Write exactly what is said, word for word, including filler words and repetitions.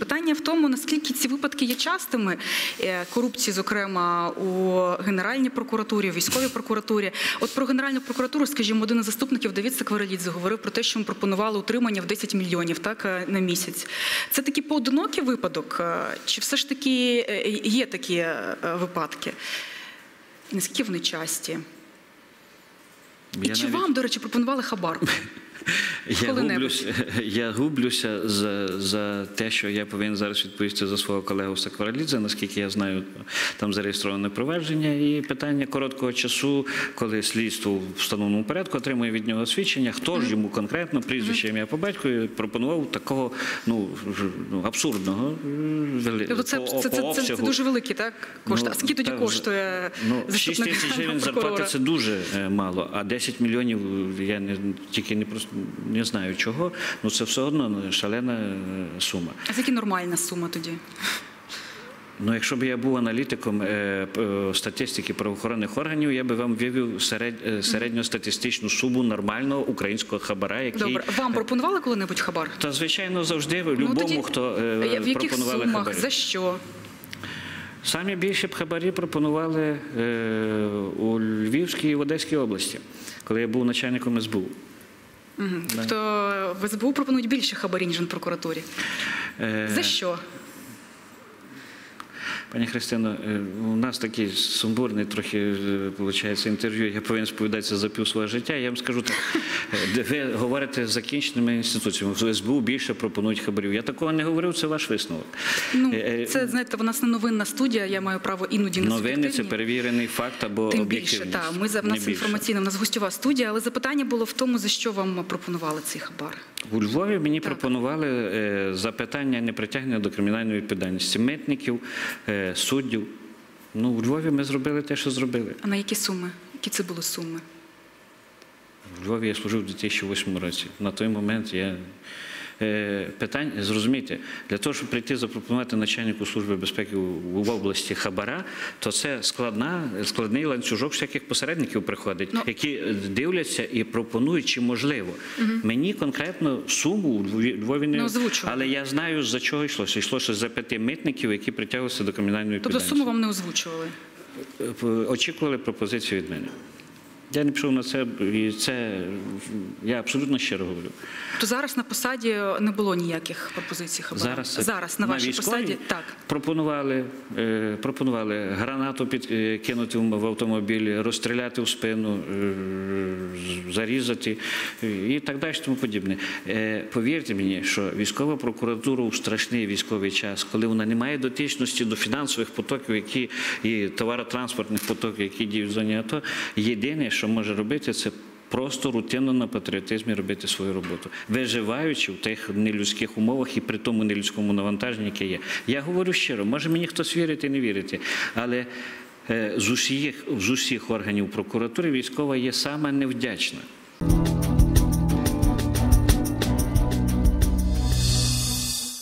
Питання в тому, наскільки ці випадки є частими, корупції, зокрема, у Генеральній прокуратурі, у військовій прокуратурі. От про Генеральну прокуратуру, скажімо, один із заступників, Давид Сакварелідзе, говорив про те, що йому пропонували утримання в десять мільйонів так, на місяць. Це такий поодинокий випадок? Чи все ж таки є такі випадки? І наскільки вони часті? І Я чи навіть... вам, до речі, пропонували хабар? Я гублюся, я гублюся за, за те, що я повинен зараз відповісти за свого колегу Сакварелідзе, наскільки я знаю, там зареєстроване провадження, і питання короткого часу, коли слідство в встановленому порядку отримує від нього свідчення, хто ж йому конкретно, прізвище, ім'я по батькові, пропонував такого, ну, абсурдного Тобто це, по, це, по це, це дуже великі, так, кошти? Ну, а скільки тоді так, коштує ну, заступник шість тисяч гривень зарплати – це дуже мало, а десять мільйонів, я не, тільки не просто не знаю чого, але це все одно шалена сума. А скільки нормальна сума тоді? Ну, якщо б я був аналітиком е, статистики правоохоронних органів, я би вам вивів серед, середньостатистичну суму нормального українського хабара, який... Добре. Вам пропонували коли-небудь хабар? Та, звичайно, завжди, любому, ну, тоді... хто е, в яких пропонували сумах? хабарі. За що? Самі більше б хабарі пропонували е, у Львівській і в Одеській області, коли я був начальником ес бе у. Угу. Да. Тобто в ес бе у пропонують більше хабарі, ніж в прокуратурі. Е... За що? Пані Христино, у нас такий сумбурний трохи, виходить, інтерв'ю, я повинен сповідатися за пів свого життя. Я вам скажу так, ви говорите з закінченими інституціями, в ес бе у більше пропонують хабарів. Я такого не говорив, це ваш висновок. Ну, це, знаєте, у нас не новинна студія, я маю право іноді на суб'єктивні. Новини – це перевірений факт або об'єктивність. Тим більше, так. Ми, в нас інформаційна, у нас гостьова студія, але запитання було в тому, за що вам пропонували цей хабар. У Львові мені так. пропонували е, запитання непритягнення до кримінальної відповідальності митників, е, суддів. Ну, у Львові ми зробили те, що зробили. А на які суми? Які це були суми? У Львові я служив у дві тисячі восьмому році. На той момент я... Питань, зрозумійте, для того, щоб прийти запропонувати начальнику Служби безпеки в області хабара, то це складна, складний ланцюжок всяких посередників приходить, ну, які дивляться і пропонують, чи можливо. Угу. Мені конкретно суму у Львові не озвучували, але я знаю, за чого йшлося. Йшлося за п'яти митників, які притягувалися до кримінальної відповідальності. Тобто суму вам не озвучували? Очікували пропозицію від мене. Я не пішов на це, і це я абсолютно щиро говорю. То зараз на посаді не було ніяких пропозицій хабара? Зараз, зараз на, на вашій посаді? Так. Пропонували, е, пропонували гранату підкинути в автомобіль, розстріляти в спину, е, зарізати і так далі, тому подібне. Е, повірте мені, що військова прокуратура у страшний військовий час, коли вона не має дотичності до фінансових потоків, які, і товаротранспортних потоків, які діють в зоні АТО, єдине, що може робити, це просто рутинно на патріотизмі робити свою роботу, виживаючи в тих нелюдських умовах і при тому нелюдському навантаженні, яке є. Я говорю щиро, може мені хтось вірити, не вірити, але з усіх, з усіх органів прокуратури військова є сама невдячна.